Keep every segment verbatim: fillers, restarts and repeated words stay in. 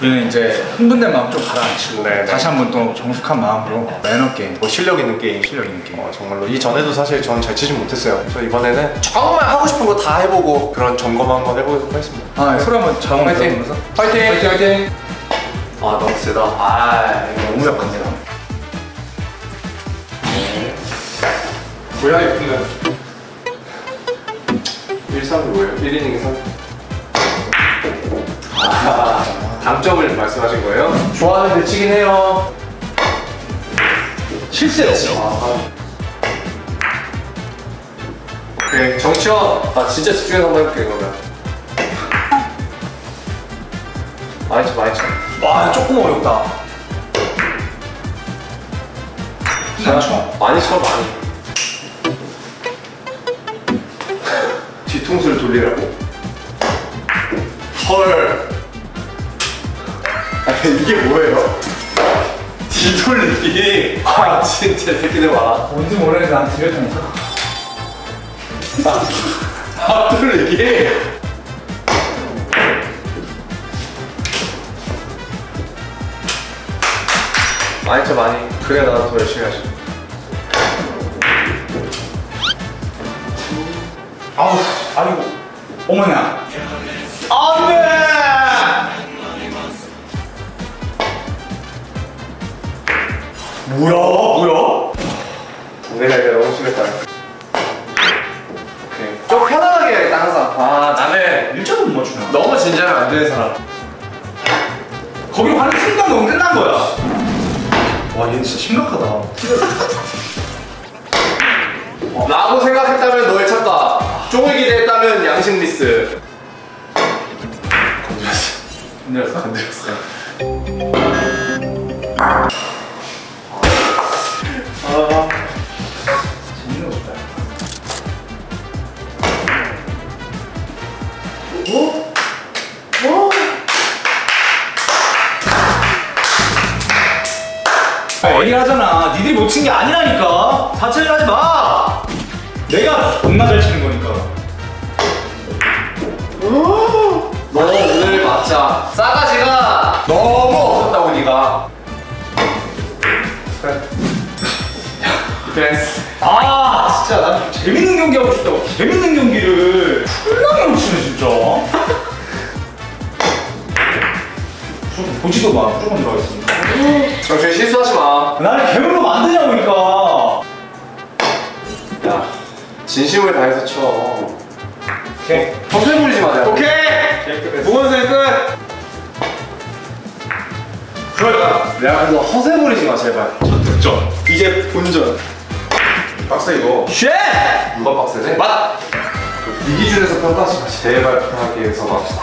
우리는 이제 흥분된 마음 좀 가라앉히고 네, 다시 한번 또 정숙한 마음으로 매너 게임, 뭐 실력 있는 게임, 실력 있는 게임. 어, 정말로 이전에도 사실 전 잘 치지 못했어요. 그래서 이번에는 정말 하고 싶은 거 다 해보고 그런 점검 한번 해보도록 하겠습니다. 아, 네. 소리 한번 잘 파이팅! 파이팅! 파이팅! 파이팅! 아 너무 세다. 아 이거 너무 약한데요? 뭐야 이거는 일, 삼이 뭐예요? 일 이닝 삼. 아, 장점을 말씀하신 거예요? 좋아하는 배치긴 해요. 실수했죠. 아, 오케이 정치원. 아 진짜 집중해서 한번 해볼게 그러면. 많이 쳐 많이 쳐. 와, 조금 어렵다. 많이 쳐. 많이 쳐 많이. 뒤통수를 돌리라고? 헐. 아니 이게 뭐예요? 뒤돌리기. 아 진짜 새끼들 봐라. 뭔지 모르겠는데 난 들렸다니까. 앞돌리기. 많이 쳐 많이. 그래야 나도 더 열심히 하지. 아우, 아이고, 어머나. 안돼. 뭐야, 뭐야? 내가 이제 너무 심했다. 오케이. 좀 편안하게 해야겠다 항상. 아 나는 일자도 못 맞추나? 너무 진지하면 안 되는 사람. 거기로 가는 순간 너무 끝난 거야. 와, 얘 진짜 심각하다. 어. 라고 생각했다면 너의 착각. 쪽을 기대했다면 양심 미스. 건드렸어? 건드렸어? 건드렸어. 아. 재밌는 거 싶다. 어? 어? 애리 하잖아. 니들이 못 친 게 아니라니까. 사채를 하지 마. 내가 겁나 잘 치는 거니까. 너 오늘 맞자. 싸가지가 너무 없었다고 니가. 디펜스. 아, 진짜 난 재밌는 경기 하고 싶다고. 재밌는 경기를 훌륭하게 못 치네 진짜. 좀 보지도 마. 무조건 들어가 있습니다. 정신 실수하지 마. 나를 괴물로 만드냐고 그러니까. 야, 진심을 다해서 쳐. 오케이. 허세 부리지 마자. 오케이. 무건생 끝. 그럴까? 내가 그래서 허세 부리지 마 제발. 첫 득점. 이제 본전. 빡세 이거. 쉣! 누가 빡세지? 맞. 네 기준에서 평가하지 마. 제발 편하게 해서 막.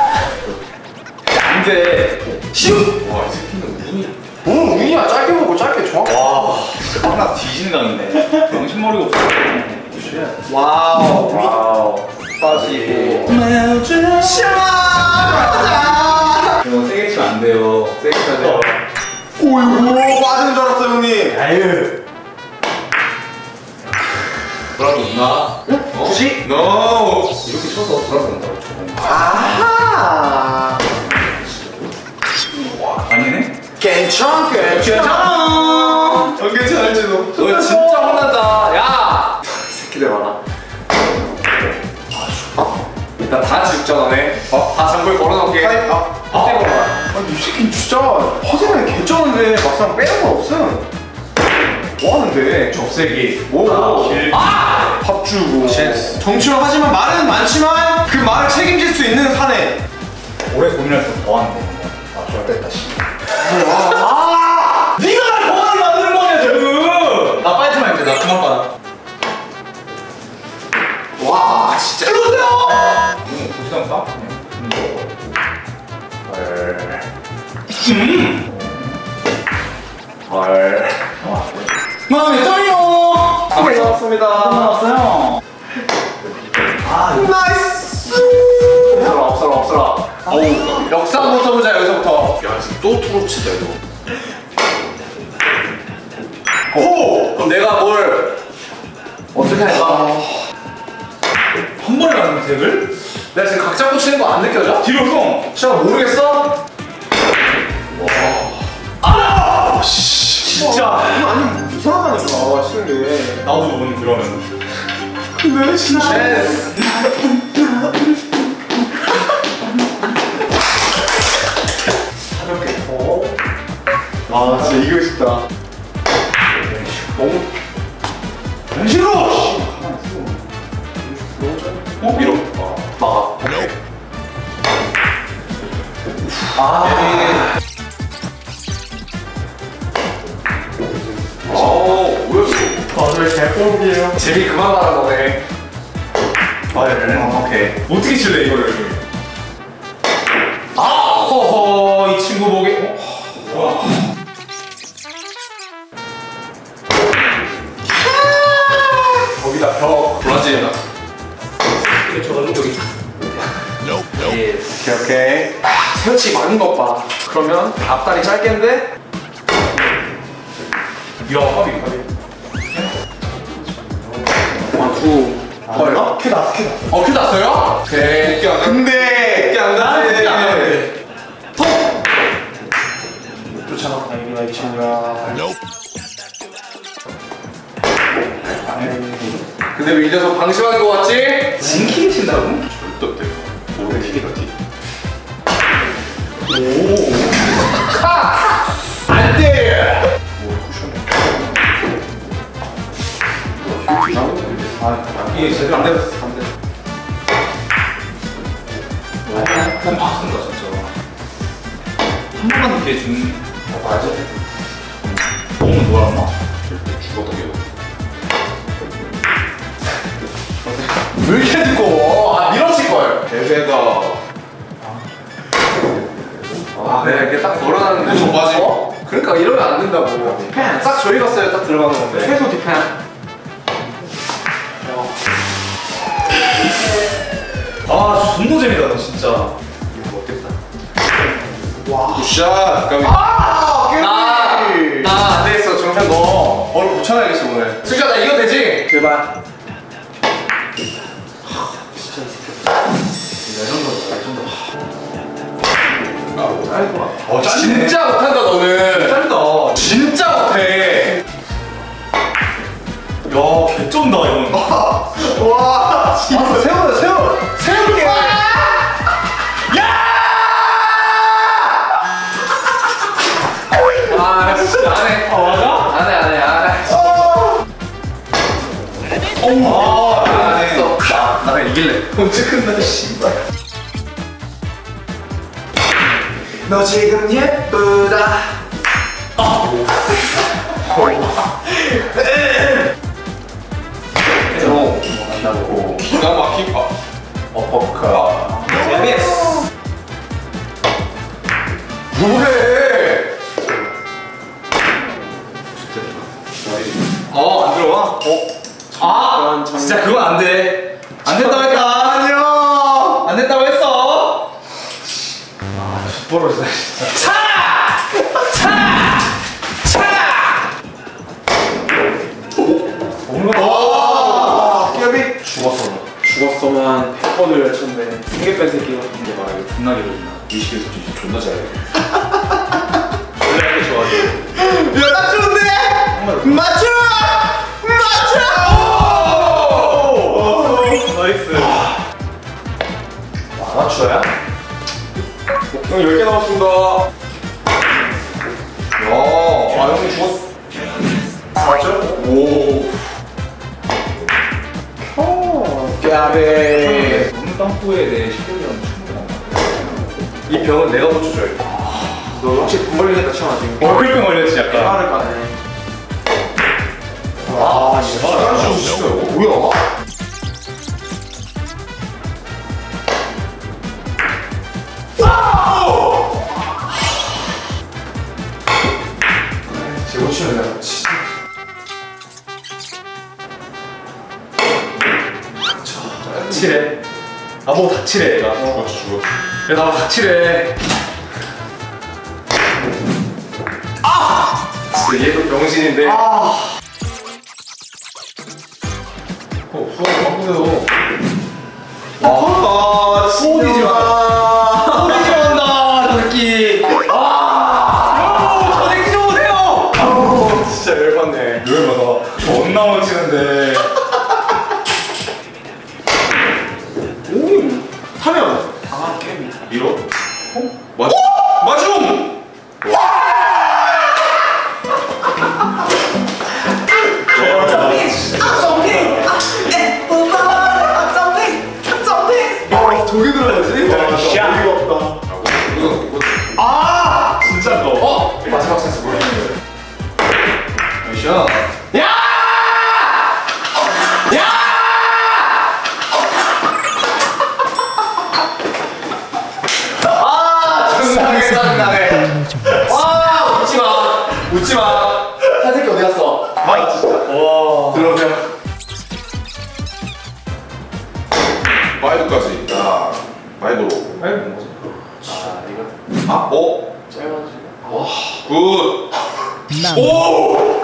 안 돼. 슛! 와, 이 새끼는 운이야. 뭐 운이야? 짧게 먹고 짧게 정확. 와, 진짜 빡나 뒤지는 강인데. 정신머리가 없어. 와우. 와우. 빠지고. 이거 세게 치면 안 돼요. 세게 쳐야 돼요. 오이고 빠지는 줄 알았어 형님. 아유. 돌아온다. 어? 굳이? 노. 이렇게 쳐서 돌아온다고 쳐. 아하. 아니네? 괜찮 괜찮아. 안 괜찮을지도. 너 진짜 혼난다. 야. 이 새끼들 봐라. 일단 다 죽자 너네. 어? 다 장부에 걸어놓을게. 아니, 아, 아. 떼고 봐. 아니 이 새끼 진짜 허세는 괜찮은데 막상 빼는 건 없음. 뭐 하는데? 접세기. 뭐? 아, 길. 아! 밥 주고. 정치원 하지만 말은 많지만 그 말을 책임질 수 있는 사내. 오래 고민할수록 더한데. 아, 좋을 때 다시. 아! 네가 날 더하게 만드는 거냐 지금. 나 파이트만 할게. 나 그만 봐. 와 진짜. 그러세요. 응, 보지도 않다. 음. 헐. 마음에 떨려. 잘 나왔습니다. 나왔어요. 아, 나이스. 없어라 없어라 없어라. 어우 역사 한번 써보자 여기서부터. 야 지금 또 투로치다 이거. 오! 그럼 내가 뭘 어떻게 할까? 한 번에 가는 색을? 내가 지금 각 잡고 치는 거 안 느껴져? 뒤로 형. 시작 모르겠어? 나도 운 그러면. 근데 진짜. 가볍게 더. 아 진짜 이기고 싶다. 너무. 싫어. 어 밀어. 막아. 아. 어 뭐였어? 다들 개뽀기예요. 재미 그만 말한 거네. 아, 네. 아, 오케이. 어떻게 칠래 이거를? 아, 허허, 이 친구 보게. 어? 와. 거기다 벽. 브라질이나. 이게 저가지고 여기. 예. 오케이 오케이. 세우치 많은 것 봐. 그러면 앞다리 짧겠는데? 야, 합이 합이. 원, 투. 헐. 아, 큐다, 큐다. 어, 큐 났어요? 오케이. 늦게 안 가. 근데. 늦게 안 가. 늦게 안 가는데. 톡! 좋잖아. 다행이다, 이 친구야. 근데 왜 이 녀석 방심하는 거 같지? 진킹 친다고? 절대 어때? 오래 튀기다 튀. 오. 안 돼! 아, 이게 제대로 안 되었어, 안 돼. 아, 난 박스인가, 진짜. 한 번만 기회 준. 어, 맞아. 너무 놀았나? 죽었다 걔도. 왜 이렇게 두꺼워? 아 밀어칠걸. 대세다. 아 네, 이렇게 딱 걸어놨는데 좀 맞지? 어? 그러니까 이러면 안 된다고. 디펜 딱 저희 갔어요. 딱 들어가는 건데. 최소 디펜. 아, 존나 재미다, 너 진짜. 이거 못겠다. 와. 굿샷. 아! 깨비. 나안 되겠어. 정찬 너 얼굴 고쳐놔야겠어 오늘. 수지야 나 이거 되지? 제발. 레전드다, 레전드. 아, 짧구나. 어, 짧네. 진짜 못한다 너는. 짧다. 진짜 못해. 야, 개쩐다, 이건. 와, 진짜 세워, 세워, 세울게. 야! 아, 진짜 안 해. 아, 맞아? 안 해, 안 해, 안 해. 어, 아, 안 안 했어. 했어. 나, 나가 이길래. 언제 끝나, 씨발. 너 지금 예쁘다. 아. 어, 간다고. 기가 막힌 거. 어퍼카. 재밌어. 뭐해? 어, 안 들어와? 어? 아, 진짜 그건 안 돼. 안 된다고 했다. 아니요. 안 된다고 했어. 아, 죽버러지다. 차! 차! 차! 와, 깨비. 죽었어. 죽었어만 백 번을 외쳤네. 세개 뺀 새끼가. 근데 봐라, 이거 존나 길어진다. 이십 개에서 진짜 존나 잘해. 원래 이렇게 좋아하지. 야, 나 좋은데? 맞춰! 맞춰! 나이스. 아마추어야? 형 열 개 남았습니다. 야, 아 형님 죽었어. 맞죠? 오. 어, 깨비. 너무 땅부에 대해 시골이랑 충분히 안 맞아. 이 병은 내가 고쳐줘야겠다. 너 혹시 돈 걸리겠다 치마 지금? 얼굴병 걸렸지, 약간. 깨발을 까네. 와, 진짜 진짜 뭐야? 제고 치면 내가 치. 칠해. 나보고 다 칠해, 얘가. 죽었지 죽었지. 얘 나보고 다 칠해. 진짜 얘도 병신인데. 아. 어, 수학 바꾸세요. 아, 소리지 마. 소리지 마한다, 저 새끼. 아, 저 새끼 좀 오세요. 진짜 열받네. 열받아. 존나 못 치는데. 웃지 마. 한 새끼 어디 갔어? 아 진짜. 와. 들어오세요. 파이브까지. 야, 파이브로. 아니 뭐지? 아 이거 아, 어? 짧아지네. 굿. 오!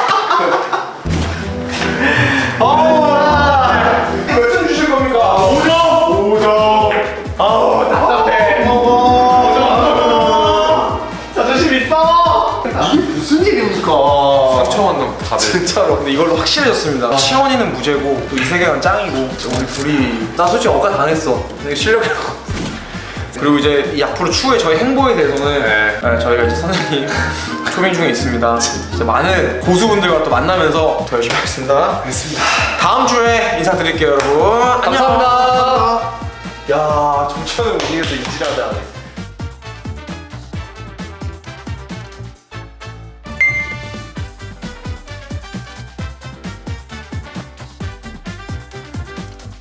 아! 몇 점 주실 겁니까? 오 점. 오 점. 아우 답답해. 자존심 있어. 이게 무슨 일입니까? 상처받는 다들. 진짜로. 근데 이걸로 확실해졌습니다. 치원이는 무죄고 또 이세계는 짱이고 우리 둘이 나 솔직히 억까 당했어. 되게 실력이라고. 그리고 이제 이 앞으로 추후에 저희 행보에 대해서는 네. 네, 저희가 이제 선생님 초빙 중에 있습니다. 진짜 많은 고수분들과 또 만나면서 더 열심히 하겠습니다. 됐습니다. 다음 주에 인사드릴게요, 여러분. 감사합니다. 야, 정치현을 우리에서 이지라다.